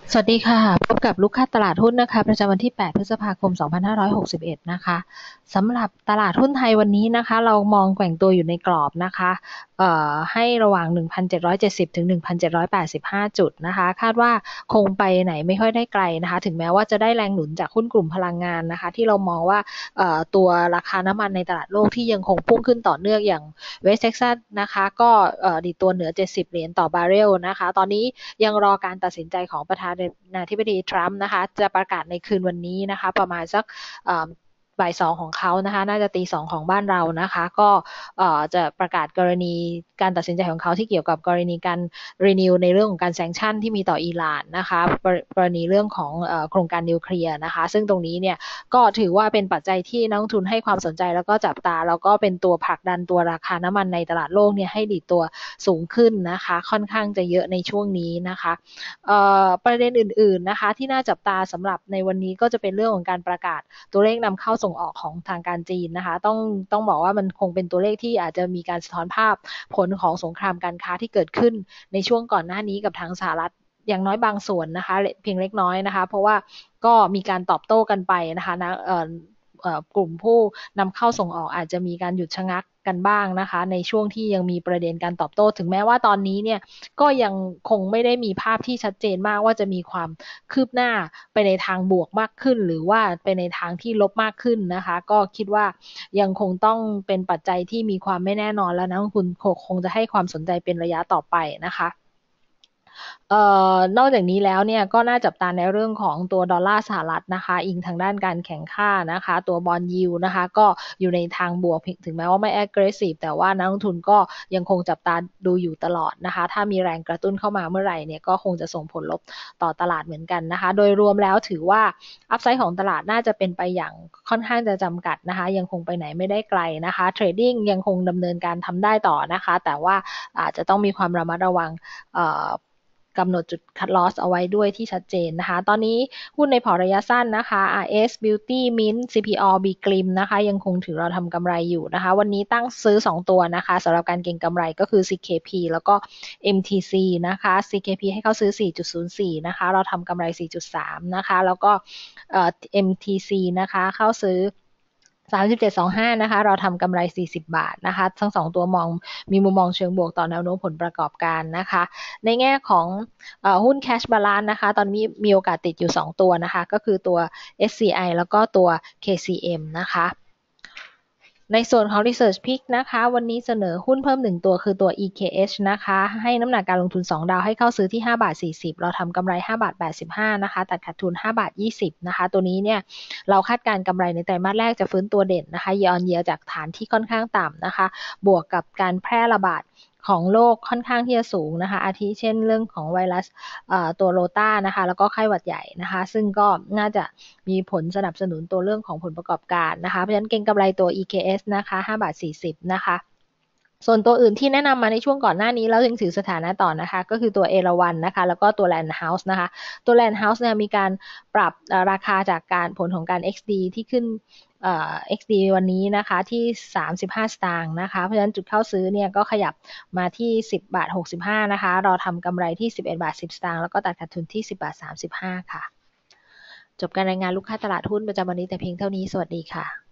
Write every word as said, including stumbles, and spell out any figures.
สวัสดีค่ะพบกับลูกค้าตลาดหุ้นนะคะประจำวันที่แปดพฤษภาคมสองพันห้าร้อยหกสิบเอ็ดนะคะสำหรับตลาดหุ้นไทยวันนี้นะคะเรามองแกว่งตัวอยู่ในกรอบนะคะเอ่อให้ระหว่าง หนึ่งพันเจ็ดร้อยเจ็ดสิบ ถึง หนึ่งพันเจ็ดร้อยแปดสิบห้า จุดนะคะคาดว่าคงไปไหนไม่ค่อยได้ไกลนะคะถึงแม้ว่าจะได้แรงหนุนจากหุ้นกลุ่มพลังงานนะคะที่เรามองว่าเอ่อตัวราคาน้ำมันในตลาดโลกที่ยังคงพุ่งขึ้นต่อเนื่องอย่างเวสต์เท็กซัสนะคะก็เอ่อดีดตัวเหนือเจ็ดสิบเหรียญต่อบาร์เรลนะคะตอนนี้ยังรอการตัดสินใจของประธานาธิบดีทรัมป์นะคะจะประกาศในคืนวันนี้นะคะประมาณสักบ่ายสองของเขานะคะน่าจะตีสองของบ้านเรานะคะก็จะประกาศกรณีการตัดสินใจของเขาที่เกี่ยวกับกรณีการ renew ในเรื่องของการแซงชั่นที่มีต่ออิหร่านนะคะกรณีเรื่องของโครงการนิวเคลียร์นะคะซึ่งตรงนี้เนี่ยก็ถือว่าเป็นปัจจัยที่นักลงทุนให้ความสนใจแล้วก็จับตาแล้วก็เป็นตัวผลักดันตัวราคาน้ำมันในตลาดโลกเนี่ยให้ดีดตัวสูงขึ้นนะคะค่อนข้างจะเยอะในช่วงนี้นะคะประเด็นอื่นๆนะคะที่น่าจับตาสำหรับในวันนี้ก็จะเป็นเรื่องของการประกาศตัวเลขนำเข้าส่งออกของทางการจีนนะคะต้องต้องบอกว่ามันคงเป็นตัวเลขที่อาจจะมีการสะท้อนภาพผลของสงครามการค้าที่เกิดขึ้นในช่วงก่อนหน้านี้กับทางสหรัฐอย่างน้อยบางส่วนนะคะเพียงเล็กน้อยนะคะเพราะว่าก็มีการตอบโต้กันไปนะคะนะกลุ่มผู้นำเข้าส่งออกอาจจะมีการหยุดชะงักกันบ้างนะคะในช่วงที่ยังมีประเด็นการตอบโต้ถึงแม้ว่าตอนนี้เนี่ยก็ยังคงไม่ได้มีภาพที่ชัดเจนมากว่าจะมีความคืบหน้าไปในทางบวกมากขึ้นหรือว่าไปในทางที่ลบมากขึ้นนะคะก็คิดว่ายังคงต้องเป็นปัจจัยที่มีความไม่แน่นอนแล้วนักลงทุนคงจะให้ความสนใจเป็นระยะต่อไปนะคะเอ่อนอกจากนี้แล้วเนี่ยก็น่าจับตาในเรื่องของตัวดอลลาร์สหรัฐนะคะอิงทางด้านการแข่งข้านะคะตัวบอนด์ยิลด์นะคะก็อยู่ในทางบวกถึงแม้ว่าไม่ aggressive แต่ว่านักลงทุนก็ยังคงจับตาดูอยู่ตลอดนะคะถ้ามีแรงกระตุ้นเข้ามาเมื่อไหร่เนี่ยก็คงจะส่งผลลบต่อตลาดเหมือนกันนะคะโดยรวมแล้วถือว่าอัพไซด์ของตลาดน่าจะเป็นไปอย่างค่อนข้างจะจำกัดนะคะยังคงไปไหนไม่ได้ไกลนะคะเทรดดิ้งยังคงดำเนินการทำได้ต่อนะคะแต่ว่าอาจจะต้องมีความระมัดระวังกำหนดจุด cut loss เอาไว้ด้วยที่ชัดเจนนะคะตอนนี้หุ้นในพอร์ตระยะสั้นนะคะ อาร์ เอส Beauty Mint ซี พี ออ B-Glim นะคะยังคงถือเราทำกำไรอยู่นะคะวันนี้ตั้งซื้อสองตัวนะคะสำหรับการเก็งกำไรก็คือ ซี เค พี แล้วก็ เอ็ม ที ซี นะคะ ซี เค พี ให้เขาซื้อ สี่จุดศูนย์สี่ นะคะเราทำกำไร สี่จุดสาม นะคะแล้วก็ เอ็ม ที ซี นะคะเข้าซื้อสามสิบเจ็ดจุดสองห้านะคะเราทำกำไรสี่สิบบาทนะคะทั้งสองตัวมองมีมุมมองเชิงบวกต่อแนวโน้มผลประกอบการนะคะในแง่ของเอ่อหุ้น Cash Balance นะคะตอนนี้มีโอกาสติดอยู่สองตัวนะคะก็คือตัว เอส ซี ไอ แล้วก็ตัว เค ซี เอ็ม นะคะในส่วนของ Research Pick นะคะวันนี้เสนอหุ้นเพิ่มหนึ่งตัวคือตัว อี เค เอช นะคะให้น้ำหนักการลงทุนสองดาวให้เข้าซื้อที่ห้าบาทสี่สิบเราทำกำไรห้าบาทแปดสิบห้านะคะตัดขาดทุนห้าบาทยี่สิบนะคะตัวนี้เนี่ยเราคาดการกำไรในไตรมาสแรกจะฟื้นตัวเด่นนะคะ year on year จากฐานที่ค่อนข้างต่ำนะคะบวกกับการแพร่ระบาดของโรคค่อนข้างที่จะสูงนะคะอาทิเช่นเรื่องของไวรัสตัวโรต้านะคะแล้วก็ไข้หวัดใหญ่นะคะซึ่งก็น่าจะมีผลสนับสนุนตัวเรื่องของผลประกอบการนะคะเพราะฉะนั้นเก็งกำไรตัว อี เค เอส นะคะห้าบาทสี่สิบนะคะส่วนตัวอื่นที่แนะนำมาในช่วงก่อนหน้านี้แล้วยังถือสถานะต่อนะคะก็คือตัวเอราวัณนะคะแล้วก็ตัว Land House นะคะตัว Land House เนี่ยมีการปรับราคาจากการผลของการ เอ็กซ์ ดี ที่ขึ้นเอ่อ เอ็กซ์ ดี วันนี้นะคะที่สามสิบห้าสตางค์นะคะเพราะฉะนั้นจุดเข้าซื้อเนี่ยก็ขยับมาที่สิบบาทหกสิบห้านะคะเราทำกำไรที่สิบเอ็ดบาทสิบสตางค์แล้วก็ตัดขาดทุนที่สิบบาทสามสิบห้าค่ะจบการรายงานลูกค้าตลาดหุ้นประจำวันนี้แต่เพียงเท่านี้สวัสดีค่ะ